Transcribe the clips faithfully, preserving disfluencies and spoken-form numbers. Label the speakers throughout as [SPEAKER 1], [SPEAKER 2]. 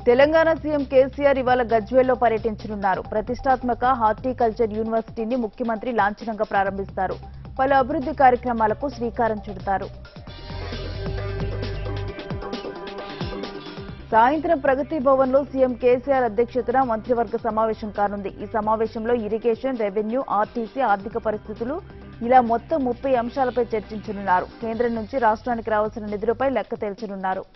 [SPEAKER 1] Telangana CM KCR ఇవాళ గజ్వేల్లో పర్యటించనున్నారు. ప్రతిష్టాత్మక హార్టికల్చర్ యూనివర్సిటీని ముఖ్యమంత్రి లాంఛనంగా ప్రారంభిస్తారు. పలు అభివృద్ధి కార్యక్రమాలకు శ్రీకారం చుడతారు. సాయంత్రం ప్రగతి భవన్లో సీఎం కేసీఆర్ అధ్యక్షతన మంత్రివర్గ సమావేశం కానుంది. ఈ సమావేశంలో ఇరిగేషన్, రెవెన్యూ, ఆర్టీసీ, ఆర్థిక పరిస్థితులు ఇలా మొత్తం ముప్పై అంశాలపై చర్చించనున్నారు. కేంద్రం నుంచి రాష్ట్రానికి రావాల్సిన నిధులపై లెక్క తేల్చనున్నారు.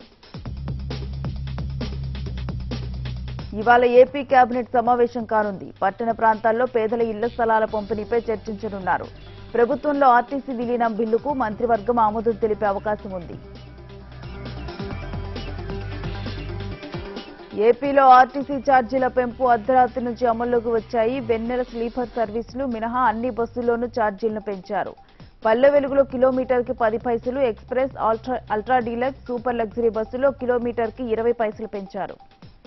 [SPEAKER 1] ఇవాళ ఏపీ కేబినెట్ సమావేశం కానుంది. పట్టణ ప్రాంతాల్లో పేదల ఇళ్ల స్థలాల పంపిణీపై చర్చించనున్నారు. ప్రభుత్వంలో ఆర్టీసీ విలీనం బిల్లుకు మంత్రివర్గం ఆమోదం తెలిపే అవకాశం ఉంది. ఏపీలో ఆర్టీసీ ఛార్జీల పెంపు అర్ధరాత్రి నుంచి అమల్లోకి వచ్చాయి. వెన్నెల స్లీపర్ సర్వీసులు మినహా అన్ని బస్సుల్లోనూ ఛార్జీలను పెంచారు. పల్లె వెలుగులో కిలోమీటర్కి పది పైసలు, express, ultra ultra deluxe, super luxury బస్సులో కిలోమీటర్కి ఇరవై పైసలు పెంచారు.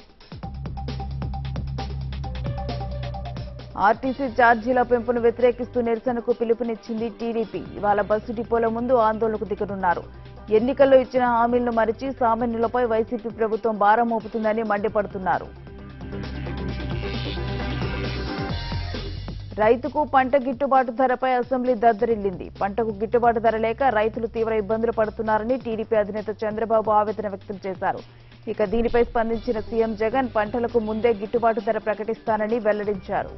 [SPEAKER 1] ఆర్టీసీ ఛార్జీల పెంపును వ్యతిరేకిస్తూ నిరసనకు పిలుపునిచ్చింది టీడీపీ. ఇవాళ బస్సు డిపోల ముందు ఆందోళనకు దిగనున్నారు. ఎన్నికల్లో ఇచ్చిన హామీలను మరిచి సామాన్యులపై వైసీపీ ప్రభుత్వం భారం మోపుతుందని మండిపడుతున్నారు. రైతుకు పంట గిట్టుబాటు ధరపై అసెంబ్లీ దద్దరిల్లింది. పంటకు గిట్టుబాటు ధర లేక రైతులు తీవ్ర ఇబ్బందులు పడుతున్నారని టీడీపీ అధినేత చంద్రబాబు ఆవేదన వ్యక్తం చేశారు. ఇక దీనిపై స్పందించిన సీఎం జగన్ పంటలకు ముందే గిట్టుబాటు ధర ప్రకటిస్తానని వెల్లడించారు.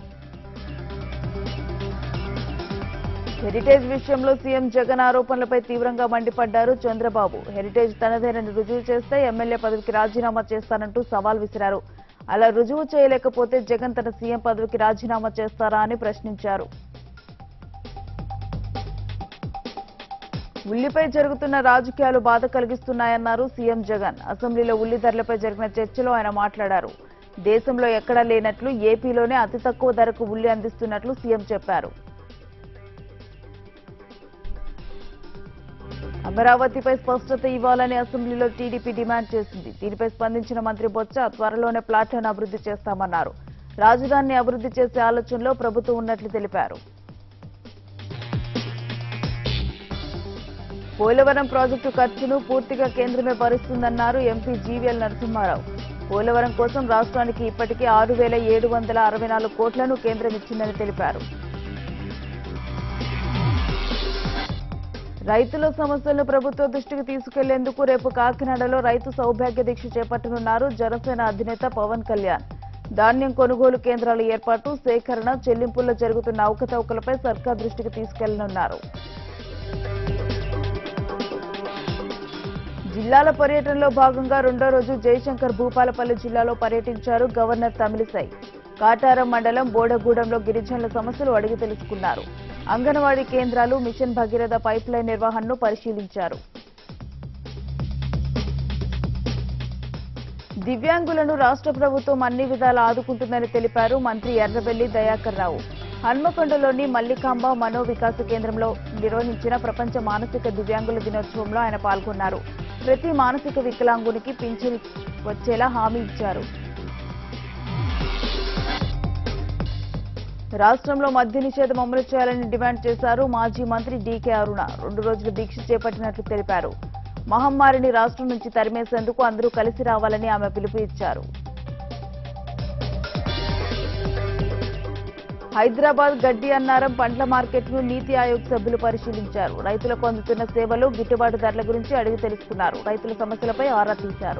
[SPEAKER 1] హెరిటేజ్ విషయంలో సీఎం జగన్ ఆరోపణలపై తీవ్రంగా మండిపడ్డారు చంద్రబాబు. హెరిటేజ్ తనదేనని రుజువు చేస్తే ఎమ్మెల్యే పదవికి రాజీనామా చేస్తానంటూ సవాల్ విసిరారు. అలా రుజువు చేయలేకపోతే జగన్ తన సీఎం పదవికి రాజీనామా చేస్తారా అని ప్రశ్నించారు. ఉల్లిపై జరుగుతున్న రాజకీయాలు బాధ కలిగిస్తున్నాయన్నారు సీఎం జగన్. అసెంబ్లీలో ఉల్లి ధరలపై జరిగిన చర్చలో ఆయన మాట్లాడారు. దేశంలో ఎక్కడా లేనట్లు ఏపీలోనే అతి తక్కువ ధరకు ఉల్లి అందిస్తున్నట్లు సీఎం చెప్పారు. అమరావతిపై స్పష్టత ఇవ్వాలని అసెంబ్లీలో టీడీపీ డిమాండ్ చేసింది. దీనిపై స్పందించిన మంత్రి బొత్స త్వరలోనే ప్లాట్లను అభివృద్ధి చేస్తామన్నారు. రాజధానిని అభివృద్ధి చేసే ఆలోచనలో ప్రభుత్వం ఉన్నట్లు తెలిపారు. పోలవరం ప్రాజెక్టు ఖర్చును పూర్తిగా కేంద్రమే భరిస్తుందన్నారు ఎంపీ జీవీఎల్ నరసింహారావు. పోలవరం కోసం రాష్ట్రానికి ఇప్పటికే ఆరు వేల ఏడు వందల అరవై నాలుగు కోట్లను కేంద్రం ఇచ్చిందని తెలిపారు. రైతుల సమస్యలను ప్రభుత్వ దృష్టికి తీసుకెళ్లేందుకు రేపు కాకినాడలో రైతు సౌభాగ్య దీక్ష చేపట్టనున్నారు జనసేన అధినేత పవన్ కళ్యాణ్. ధాన్యం కొనుగోలు కేంద్రాల ఏర్పాటు, సేకరణ, చెల్లింపుల్లో జరుగుతున్న అవకతవకలపై సర్కార్ దృష్టికి తీసుకెళ్లనున్నారు. జిల్లాల పర్యటనలో భాగంగా రెండో రోజు జయశంకర్ భూపాలపల్లి జిల్లాలో పర్యటించారు గవర్నర్ తమిళిసై. కాటారం మండలం బోడగూడెంలో గిరిజనుల సమస్యలు అడిగి తెలుసుకున్నారు. అంగన్వాడీ కేంద్రాలు, మిషన్ భగీరథ పైప్ లైన్ నిర్వహణను పరిశీలించారు. దివ్యాంగులను రాష్ట్ర ప్రభుత్వం అన్ని విధాలా ఆదుకుంటుందని తెలిపారు మంత్రి ఎర్రబెల్లి దయాకర్ రావు. హన్మకొండలోని మల్లికాంబ మనో వికాస కేంద్రంలో నిర్వహించిన ప్రపంచ మానసిక దివ్యాంగుల దినోత్సవంలో ఆయన పాల్గొన్నారు. ప్రతి మానసిక వికలాంగునికి పింఛను వచ్చేలా హామీ ఇచ్చారు. రాష్ట్రంలో మద్య నిషేధం అమలు చేయాలని డిమాండ్ చేశారు మాజీ మంత్రి డీకే అరుణ. రెండు రోజులు దీక్ష చేపట్టినట్లు తెలిపారు. మహమ్మారిని రాష్ట్రం నుంచి తరిమేసేందుకు అందరూ కలిసి రావాలని ఆమె పిలుపు ఇచ్చారు. హైదరాబాద్ గడ్డి అన్నారం పండ్ల మార్కెట్ను నీతి ఆయోగ్ సభ్యులు పరిశీలించారు. రైతులకు అందుతున్న సేవలు, గిట్టుబాటు ధరల గురించి అడిగి తెలుసుకున్నారు. రైతుల సమస్యలపై ఆరా తీశారు.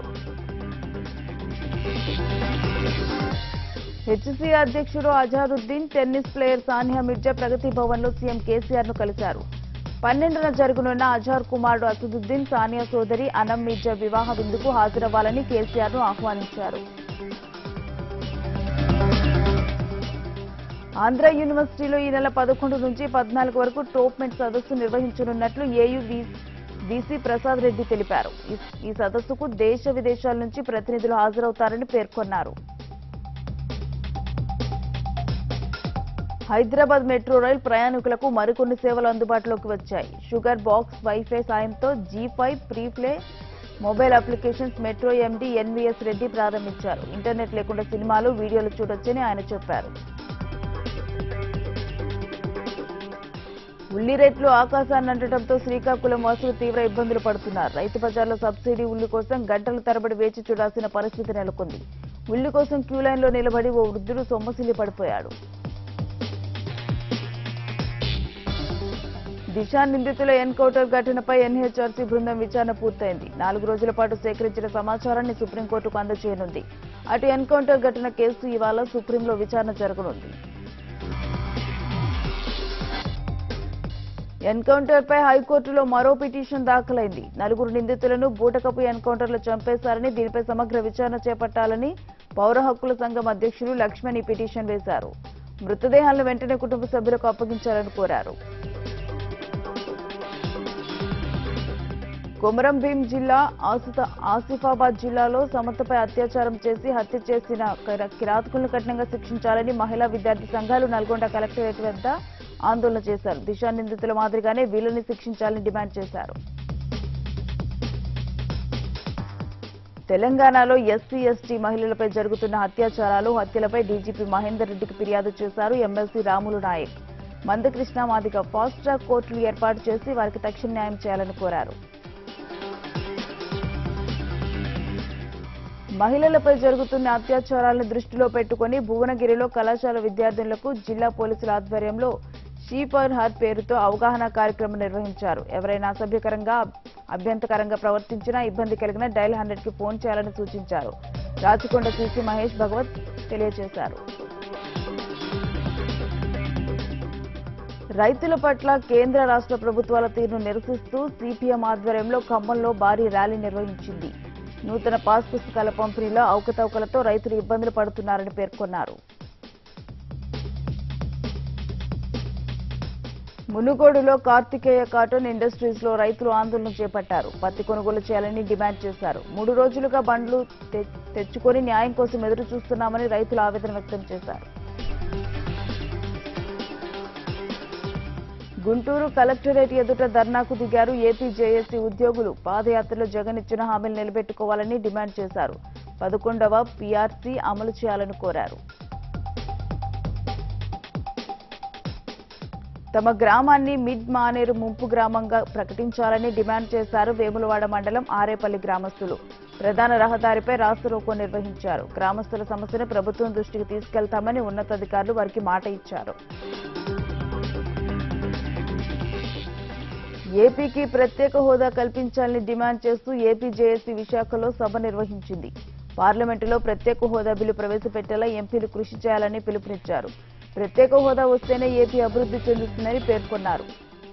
[SPEAKER 1] హెచ్సీ అధ్యక్షుడు అజారుద్దీన్, టెన్నిస్ ప్లేయర్ సానియా మిర్జా ప్రగతి భవన్లో సీఎం కేసీఆర్ ను కలిశారు. పన్నెండున జరగనున్న అజార్ కుమారుడు అసదుద్దీన్, సానియా సోదరి అనం మిర్జా వివాహ విందుకు హాజరవ్వాలని కేసీఆర్ ను ఆహ్వానించారు. ఆంధ్ర యూనివర్సిటీలో ఈ నెల పదకొండు నుంచి పద్నాలుగు వరకు టోప్మెంట్ సదస్సు నిర్వహించనున్నట్లు ఏయూ వీసీ ప్రసాద్ రెడ్డి తెలిపారు. ఈ సదస్సుకు దేశ విదేశాల నుంచి ప్రతినిధులు హాజరవుతారని పేర్కొన్నారు. హైదరాబాద్ మెట్రో రైల్ ప్రయాణికులకు మరికొన్ని సేవలు అందుబాటులోకి వచ్చాయి. షుగర్ బాక్స్ వైఫై సాయంతో Zee five preplay mobile applications metro MD NVS Reddy ప్రారంభించారు. ఇంటర్నెట్ లేకుండా సినిమాలు, వీడియోలు చూడొచ్చని ఆయన చెప్పారు. ఉల్లి రేట్లు ఆకాశాన్ని అంటడంతో శ్రీకాకుళం వాసులు తీవ్ర ఇబ్బందులు పడుతున్నారు. రైతు బజార్లో సబ్సిడీ ఉల్లి కోసం గంటల తరబడి వేచి చూడాల్సిన పరిస్థితి నెలకొంది. ఉల్లి కోసం క్యూ లైన్లో నిలబడి ఓ వృద్ధుడు సొమ్మసిల్లి పడిపోయాడు. దిశా నిందితుల ఎన్కౌంటర్ ఘటనపై ఎన్హెచ్ఆర్సీ బృందం విచారణ పూర్తయింది. నాలుగు రోజుల పాటు సేకరించిన సమాచారాన్ని సుప్రీంకోర్టుకు అందజేయనుంది. అటు ఎన్కౌంటర్ ఘటన కేసు ఇవాళ సుప్రీంలో విచారణ జరగనుంది. ఎన్కౌంటర్ పై హైకోర్టులో మరో పిటిషన్ దాఖలైంది. నలుగురు నిందితులను బూటకపు ఎన్కౌంటర్లో చంపేశారని, దీనిపై సమగ్ర విచారణ చేపట్టాలని పౌర హక్కుల సంఘం అధ్యక్షులు లక్ష్మణ్ ఈ పిటిషన్ వేశారు. మృతదేహాలను వెంటనే కుటుంబ సభ్యులకు అప్పగించాలని కోరారు. కొమరం భీం జిల్లా ఆసిఫాబాద్ జిల్లాలో సమతపై అత్యాచారం చేసి హత్య చేసిన కిరాతకులను కఠినంగా శిక్షించాలని మహిళా విద్యార్థి సంఘాలు నల్గొండ కలెక్టరేట్ వద్ద ఆందోళన చేశారు. దిశా నిందితుల మాదిరిగానే వీళ్ళని శిక్షించాలని డిమాండ్ చేశారు. తెలంగాణలో ఎస్సీ ఎస్టీ మహిళలపై జరుగుతున్న అత్యాచారాలు, హత్యలపై డీజీపీ మహేందర్ రెడ్డికి ఫిర్యాదు చేశారు MLC Ramulu Naik. Manda Krishna Madiga fast track కోర్టులు ఏర్పాటు చేసి వారికి తక్షణ న్యాయం చేయాలని కోరారు. మహిళలపై జరుగుతున్న అత్యాచారాలను దృష్టిలో పెట్టుకుని భువనగిరిలో కళాశాల విద్యార్థులకు జిల్లా పోలీసుల ఆధ్వర్యంలో షీ ఫర్ హర్ పేరుతో అవగాహన కార్యక్రమం నిర్వహించారు. ఎవరైనా అసభ్యకరంగా, అభ్యంతకరంగా ప్రవర్తించినా, ఇబ్బంది కలిగినా డైల్ హండ్రెడ్ కి ఫోన్ చేయాలని సూచించారు. రాచకొండ సీసీ మహేష్ భగవత్ తెలియజేశారు. రైతుల పట్ల కేంద్ర రాష్ట్ర ప్రభుత్వాల తీరును నిరసిస్తూ సిపిఎం ఆధ్వర్యంలో ఖమ్మంలో భారీ ర్యాలీ నిర్వహించింది. నూతన పాస్ పుస్తకాల పంపిణీలో అవకతవకలతో రైతులు ఇబ్బందులు పడుతున్నారని పేర్కొన్నారు. మునుగోడులో కార్తికేయ కాటన్ ఇండస్ట్రీస్ లో రైతులు ఆందోళన చేపట్టారు. పత్తి కొనుగోలు చేయాలని డిమాండ్ చేశారు. మూడు రోజులుగా బండ్లు తెచ్చుకొని న్యాయం కోసం ఎదురు చూస్తున్నామని రైతులు ఆవేదన వ్యక్తం చేశారు. గుంటూరు కలెక్టరేట్ ఎదుట ధర్నాకు దిగారు ఏపీ జేఏసీ ఉద్యోగులు. పాదయాత్రలో జగన్ ఇచ్చిన హామీలు నిలబెట్టుకోవాలని డిమాండ్ చేశారు. పదకొండవ పీఆర్సీ అమలు చేయాలని కోరారు. తమ గ్రామాన్ని మిడ్ మానేరు ముంపు గ్రామంగా ప్రకటించాలని డిమాండ్ చేశారు. వేములవాడ మండలం ఆరేపల్లి గ్రామస్తులు ప్రధాన రహదారిపై రాస్తారోకో నిర్వహించారు. గ్రామస్తుల సమస్యను ప్రభుత్వం దృష్టికి తీసుకెళ్తామని ఉన్నతాధికారులు వారికి మాట ఇచ్చారు. ఏపీకి ప్రత్యేక హోదా కల్పించాలని డిమాండ్ చేస్తూ ఏపీ జేఏసీ విశాఖలో సభ నిర్వహించింది. పార్లమెంటులో ప్రత్యేక హోదా బిల్లు ప్రవేశపెట్టేలా ఎంపీలు కృషి చేయాలని పిలుపునిచ్చారు. ప్రత్యేక హోదా వస్తేనే ఏపీ అభివృద్ధి చెందుతుందని పేర్కొన్నారు.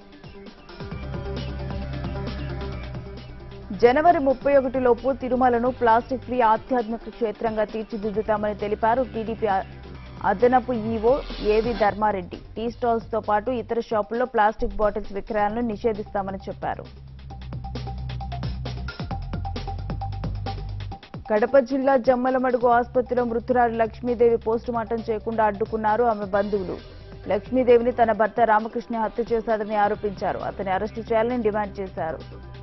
[SPEAKER 1] జనవరి ముప్పై ఒకటిలోపు తిరుమలను ప్లాస్టిక్ ఫ్రీ ఆధ్యాత్మిక క్షేత్రంగా తీర్చిదిద్దుతామని తెలిపారు టీడీపీ అదనపు ఈవో ఏవి ధర్మారెడ్డి. టీ స్టాల్స్ తో పాటు ఇతర షాపుల్లో ప్లాస్టిక్ బాటిల్స్ విక్రయాలను నిషేధిస్తామని చెప్పారు. కడప జిల్లా జమ్మలమడుగు ఆసుపత్రిలో మృతురాలు లక్ష్మీదేవి పోస్టుమార్టం చేయకుండా అడ్డుకున్నారు ఆమె బంధువులు. లక్ష్మీదేవిని తన భర్త రామకృష్ణ హత్య చేశాడని ఆరోపించారు. అతన్ని అరెస్టు చేయాలని డిమాండ్ చేశారు.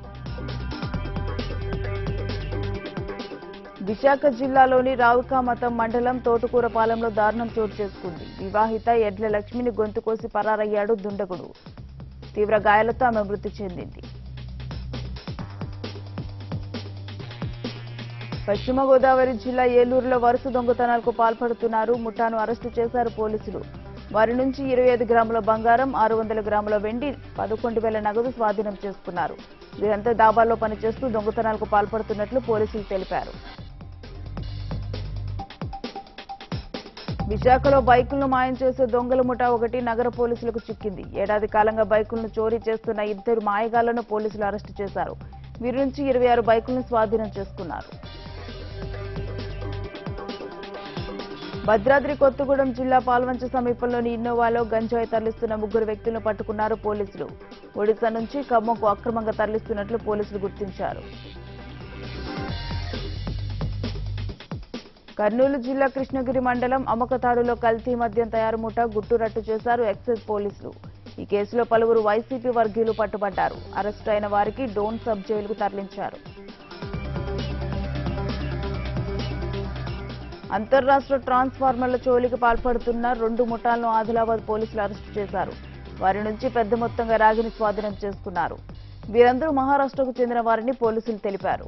[SPEAKER 1] విశాఖ జిల్లాలోని రావుకామతం మండలం తోటకూరపాలెంలో దారుణం చోటు చేసుకుంది. వివాహిత ఎడ్ల లక్ష్మిని గొంతు కోసి పరారయ్యాడు దుండగుడు. తీవ్ర గాయాలతో ఆమె మృతి చెందింది. పశ్చిమ గోదావరి జిల్లా ఏలూరులో వరుస దొంగతనాలకు పాల్పడుతున్నారు. ముఠాను అరెస్టు చేశారు పోలీసులు. వారి నుంచి ఇరవై ఐదు గ్రాముల బంగారం, ఆరు వందల గ్రాముల వెండి, పదకొండు వేల నగదు స్వాధీనం చేసుకున్నారు. వీరంతా దాబాల్లో పనిచేస్తూ దొంగతనాలకు పాల్పడుతున్నట్లు పోలీసులు తెలిపారు. విశాఖలో బైకులను మాయం చేసే దొంగల ముఠా ఒకటి నగర పోలీసులకు చిక్కింది. ఏడాది కాలంగా బైకులను చోరీ చేస్తున్న ఇద్దరు మాయగాళ్లను పోలీసులు అరెస్టు చేశారు. వీరి నుంచి ఇరవై ఆరు బైకులను స్వాధీనం చేసుకున్నారు. భద్రాద్రి కొత్తగూడెం జిల్లా పాల్వంచ సమీపంలోని ఇన్నోవాలో గంజాయి తరలిస్తున్న ముగ్గురు వ్యక్తులను పట్టుకున్నారు పోలీసులు. ఒడిశా నుంచి ఖమ్మంకు అక్రమంగా తరలిస్తున్నట్లు పోలీసులు గుర్తించారు. కర్నూలు జిల్లా కృష్ణగిరి మండలం అమ్మకతాడులో కల్తీ మద్యం తయారు ముఠా గుట్టురట్టు చేశారు ఎక్సైజ్ పోలీసులు. ఈ కేసులో పలువురు వైసీపీ వర్గీయులు పట్టుబడ్డారు. అరెస్టు అయిన వారికి డోన్ సబ్ జైలుకు తరలించారు. అంతర్రాష్ట్ర ట్రాన్స్ఫార్మర్ల చోరీకి పాల్పడుతున్న రెండు ముఠాలను ఆదిలాబాద్ పోలీసులు అరెస్టు చేశారు. వారి నుంచి పెద్ద మొత్తంగా రాగిని స్వాధీనం చేసుకున్నారు. వీరందరూ మహారాష్ట్రకు చెందిన వారని పోలీసులు తెలిపారు.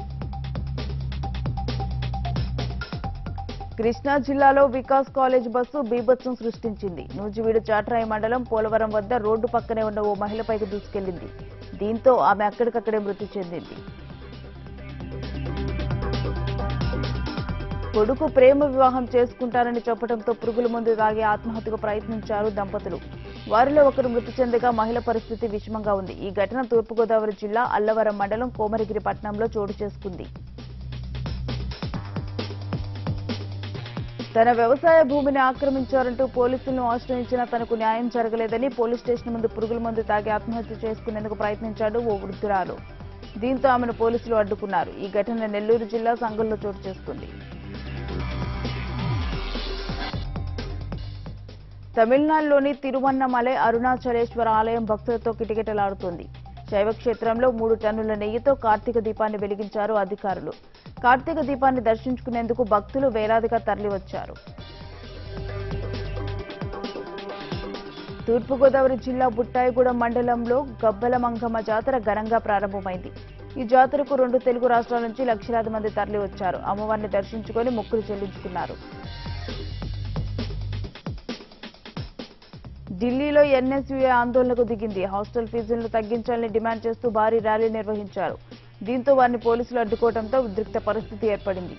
[SPEAKER 1] కృష్ణా జిల్లాలో వికాస్ కాలేజ్ బస్సు బీభత్సం సృష్టించింది. నూజివీడు చాట్రాయి మండలం పోలవరం వద్ద రోడ్డు పక్కనే ఉన్న ఓ మహిళపైకి దూసుకెళ్లింది. దీంతో ఆమె అక్కడికక్కడే మృతి చెందింది. కొడుకు ప్రేమ వివాహం చేసుకుంటారని చెప్పడంతో పురుగుల మందు తాగి ఆత్మహత్యకు ప్రయత్నించారు దంపతులు. వారిలో ఒకరు మృతి చెందగా మహిళ పరిస్థితి విషమంగా ఉంది. ఈ ఘటన తూర్పుగోదావరి జిల్లా అల్లవరం మండలం కోమరగిరి పట్టణంలో చోటు చేసుకుంది. తన వ్యవసాయ భూమిని ఆక్రమించారంటూ పోలీసులను ఆశ్రయించినా తనకు న్యాయం జరగలేదని పోలీస్ స్టేషన్ ముందు పురుగుల మందు తాగి ఆత్మహత్య చేసుకునేందుకు ప్రయత్నించాడు ఓ వృద్ధురాలు. దీంతో ఆమెను పోలీసులు అడ్డుకున్నారు. ఈ ఘటన నెల్లూరు జిల్లా సంగంలో చోటు చేసుకుంది. తమిళనాడులోని తిరువన్నమలై అరుణాచలేశ్వర ఆలయం భక్తులతో కిటకిటలాడుతోంది. శైవక్షేత్రంలో మూడు టన్నుల నెయ్యితో కార్తీక దీపాన్ని వెలిగించారు అధికారులు. కార్తీక దీపాన్ని దర్శించుకునేందుకు భక్తులు వేలాదిగా తరలివచ్చారు. తూర్పుగోదావరి జిల్లా బుట్టాయిగూడెం మండలంలో గబ్బల మంగమ్మ జాతర ఘనంగా ప్రారంభమైంది. ఈ జాతరకు రెండు తెలుగు రాష్ట్రాల నుంచి లక్షలాది మంది తరలివచ్చారు. అమ్మవారిని దర్శించుకుని మొక్కులు చెల్లించుకున్నారు. ఢిల్లీలో ఎన్ఎస్యూఏ ఆందోళనకు దిగింది. హాస్టల్ ఫీజులను తగ్గించాలని డిమాండ్ చేస్తూ భారీ ర్యాలీ నిర్వహించారు. దీంతో వారిని పోలీసులు అడ్డుకోవడంతో ఉద్రిక్త పరిస్థితి ఏర్పడింది.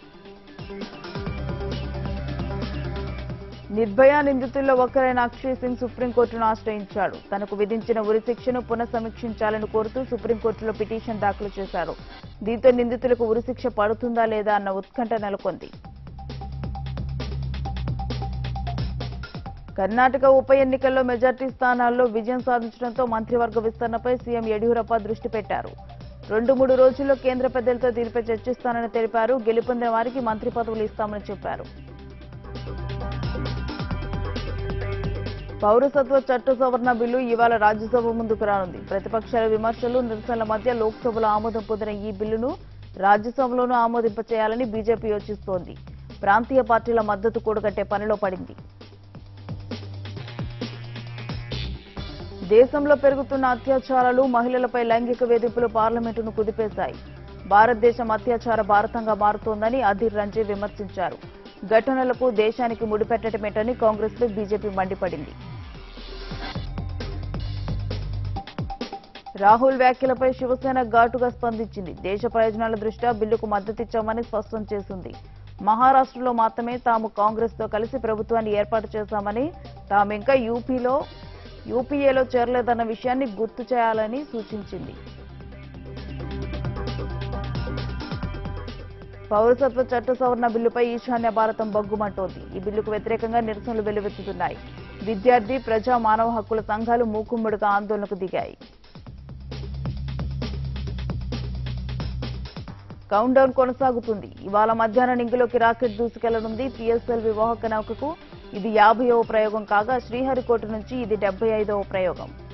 [SPEAKER 1] నిర్భయ నిందితుల్లో ఒకరైన అక్షయ్ సింగ్ సుప్రీంకోర్టును ఆశ్రయించాడు. తనకు విధించిన ఉరిశిక్షను పునఃసమీక్షించాలని కోరుతూ సుప్రీంకోర్టులో పిటిషన్ దాఖలు చేశారు. దీంతో నిందితులకు ఉరిశిక్ష పడుతుందా లేదా అన్న ఉత్కంఠ నెలకొంది. కర్ణాటక ఉప ఎన్నికల్లో మెజార్టీ స్థానాల్లో విజయం సాధించడంతో మంత్రివర్గ విస్తరణపై సీఎం యడియూరప్ప దృష్టి పెట్టారు. రెండు మూడు రోజుల్లో కేంద్ర పెద్దలతో దీనిపై చర్చిస్తానని తెలిపారు. గెలుపొందిన వారికి మంత్రి పదవులు ఇస్తామని చెప్పారు. పౌరసత్వ చట్ట సవరణ బిల్లు ఇవాళ రాజ్యసభ ముందుకు రానుంది. ప్రతిపక్షాల విమర్శలు, నిరసనల మధ్య లోక్సభలో ఆమోదం పొందిన ఈ బిల్లును రాజ్యసభలోనూ ఆమోదింపచేయాలని బీజేపీ యోచిస్తోంది. ప్రాంతీయ పార్టీల మద్దతు కూడగట్టే పనిలో పడింది. దేశంలో పెరుగుతున్న అత్యాచారాలు, మహిళలపై లైంగిక వేధింపులు పార్లమెంటును కుదిపేశాయి. భారతదేశం అత్యాచార భారతంగా మారుతోందని అధీర్ రంజన్ విమర్శించారు. ఘటనలకు దేశానికి ముడిపెట్టడమేంటని కాంగ్రెస్పై బీజేపీ మండిపడింది. రాహుల్ వ్యాఖ్యలపై శివసేన ఘాటుగా స్పందించింది. దేశ ప్రయోజనాల దృష్ట్యా బిల్లుకు మద్దతిచ్చామని స్పష్టం చేసింది. మహారాష్ట్రలో మాత్రమే తాము కాంగ్రెస్తో కలిసి ప్రభుత్వాన్ని ఏర్పాటు చేశామని, తామింకా యూపీలో యూపీఏలో చేరలేదన్న విషయాన్ని గుర్తు చేయాలని సూచించింది. పౌరసత్వ చట్ట సవరణ బిల్లుపై ఈశాన్య భారతం బగ్గుమంటోంది. ఈ బిల్లుకు వ్యతిరేకంగా నిరసనలు వెల్లువెత్తుతున్నాయి. విద్యార్థి, ప్రజా, మానవ హక్కుల సంఘాలు మూకుమ్మడిగా ఆందోళనకు దిగాయి. కౌంట్ డౌన్ కొనసాగుతుంది. ఇవాళ మధ్యాహ్నం ఇంగిలోకి రాకెట్ దూసుకెళ్లనుంది. పిఎస్ఎల్వి వాహక నౌకకు ఇది యాభైవ ప్రయోగం కాగా శ్రీహరికోట నుంచి ఇది డెబ్బై ఐదవ ప్రయోగం.